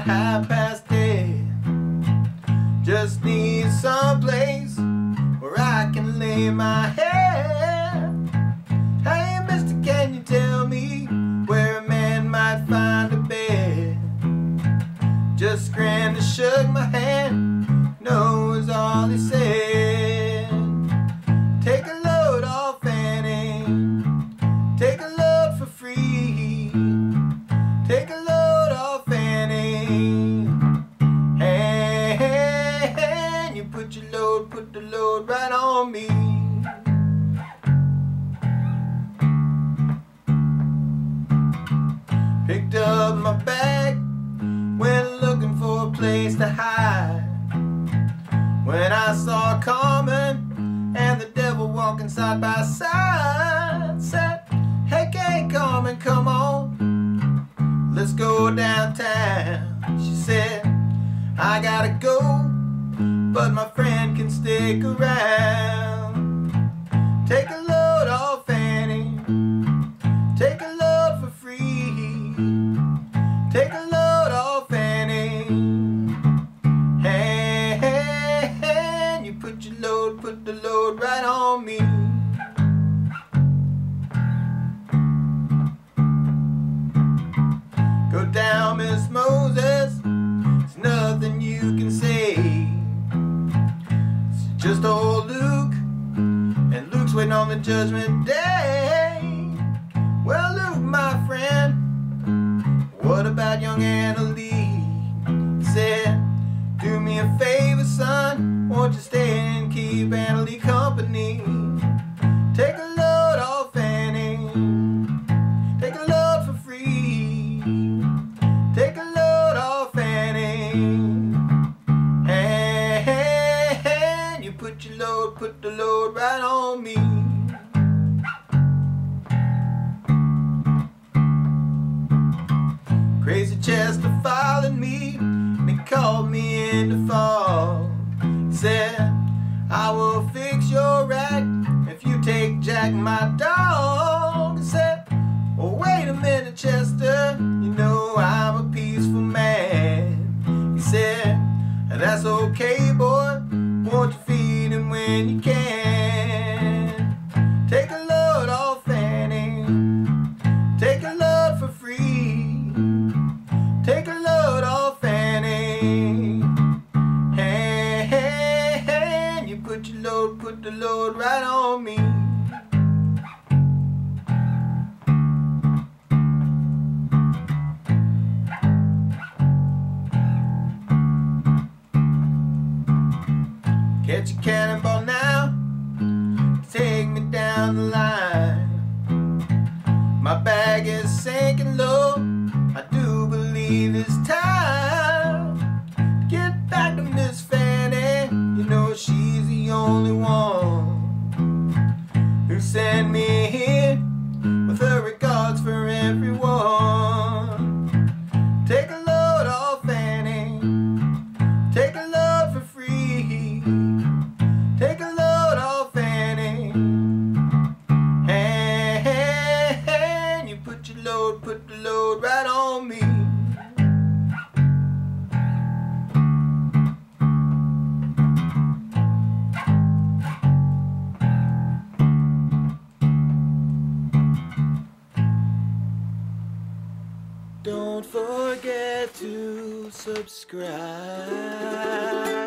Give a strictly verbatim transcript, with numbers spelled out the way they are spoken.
about half past eight. Just need some place where I can lay my head. Hey mister, can you tell me where a man might find a bed? Just grinned and shook my hand, no is all he said. Take a load off Annie, take a load for free. Take a load off Annie, and you put your load, put the load right on me. Picked up my bag, went looking for a place to hide. When I saw Carmen and the devil walking side by side, said, hey, hey, Carmen, come on, let's go downtown. She said, I gotta go, but my friend can stick around. Take a load off Annie, take a load for free. Take a load off Annie, and you put your load, put the load right on me. Go down, Miss Moses, there's nothing you can say. It's just old Luke, and Luke's waiting on the judgment day. Well, Luke, my friend, what about young Anna Lee? He said, do me a favor, son, won't you stay and keep Anna Lee company? Take a load off Annie, take a load for free. Take a load off Annie, and you put your load, put the load right on me. Crazy Chester followed me, and he called me in the fall. He said, I will fix your rack if you take Jack, my dog. He said, well, wait a minute, Chester, you know I'm a peaceful man. He said, that's okay, boy, won't you feed him when you can? Take a load off Annie, take a load for free. Take a load off Annie, and you put your load, put the load right on me. Catch a cannonball now, take me down the line. My bag is sinking low, I do believe it's time to get back to Miss Fanny. You know she's the only one who sent me here with her regards for everyone. Take a load off Annie, take a load for free. Take a load off Annie, and you put your load, put the load right on me. Don't forget to subscribe.